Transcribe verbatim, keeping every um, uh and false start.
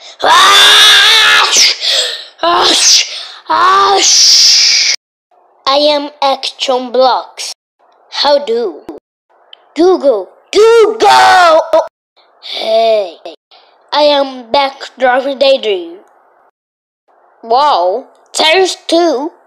I am Action Blocks. How do? Google, Google! Hey, I am back driving Daydream. Wow, there's two.